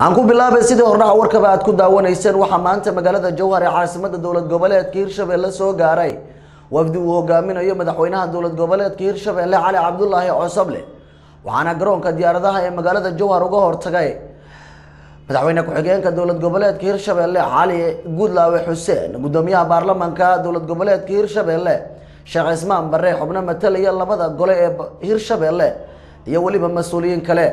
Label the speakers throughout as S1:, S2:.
S1: aan ku bilaabay sidii hordhaca warkaba aad ku daawanayseen waxa maanta magaalada Jowhar ee caasimada dawlad goboleedka Hirshabelle soo gaaray wafdi uu hogaaminayo madaxweynaha dawlad goboleedka Hirshabelle Cali Cabdullaahi Cosoble waxaana garoonka diyaaradaha ee magaalada Jowhar uga hortagay madaxweyne ku-xigeenka dawlad goboleedka Hirshabelle Cali Gudlaawe Xuseen gudoomiyaha baarlamaanka dawlad goboleedka Hirshabelle Sheekh Ismaan Barre xubno matalaya labada gole ee Hirshabelle iyo waliba mas'uuliyiin kale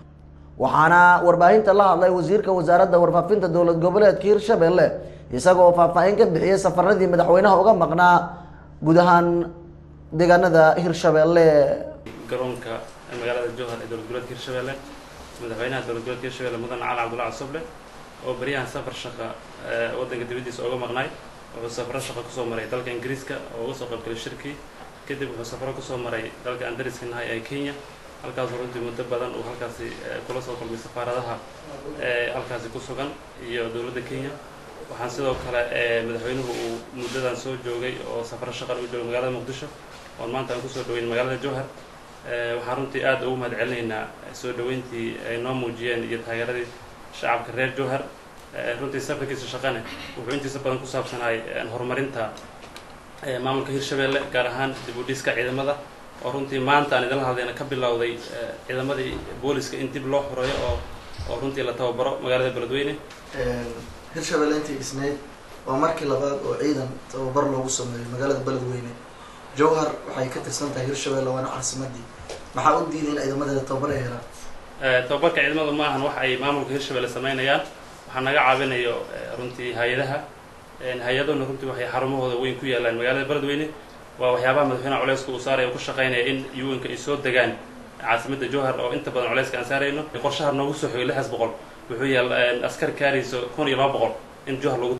S1: waxaana warbaahinta la hadlay wasiirka wasaaradda warfaafinta dawlad goboleedka Hirshabelle isagoo faahfaahin ka bixiyay safaradii madaxweynaha uga maqnaa guud ahaan deegaanada Hirshabelle
S2: garoonka magaalada Jowhar ee dawlad goboleedka Hirshabelle madaxweynaha dawlad goboleedka Hirshabelle mudan Cali Cabdullaahi Cosoble oo bariyahan safar shaqo wadanka dibadiisa uga maqnay wuxuu safar shaqo ku soo maray dalka Ingiriiska oo uga soo qaybgalay shirki kadib wuxuu safar ku soo maray dalka Andariska ee Kenya halkaas runtii muddo badan uu halkaasi kula soo kulmay safaaradaha halkaasi ku sugan iyo dawladda Kenya waxaan sidoo kale madaxweynuhu uu muddadan soo joogay oo safar shaqo u joogay magaalada Muqdisho oo maanta aan ku soo dhaweyn magaalada Jowhar waxaan runtii aad ugu mahadcelinaynaa soo dhaweyntii ay noo muujiyeen iyo taageeradii shacabka reer Jowhar runtii safarkiisa shaqane wuxuu intiisa badan ku saabsanaay horumarinta maamulka Hirshabelle gaar ahaan dib u dhiska ciidamada oo runtii maanta aan idin hadlayna ka bilowday ciidamadii booliska in dib loo xoreeyo oo runtii la tababaro magaalada Beledweyne
S3: Hirshabelle intii dhisneyd waa markii labaad oo ciidan tababar loogu sameeyo magaalada Beledweyne Jowhar waxay ka tirsan tahay Hirshabelle waana caasimadii maxaa u diiday in ciidamada tababar ay helaan
S2: tababarka ciidamadu ma ahan wax ay maamulka Hirshabelle sameynayaan waxa naga caawinayo runtii hay'adahana runtii waxay xarumahooda weyn ku yaalaan magaalada Beledweyne waa waxyaabaha madaxweynaha culayska uu saaray oo ku shaqeynaya in UN-ka ay soo degaan caasimada Jowhar oo inta badan culayska aan saarayno qorshaha noogu soo xigay 600 wuxuu yaal askar kaarayso 1200 in Jowhar lagu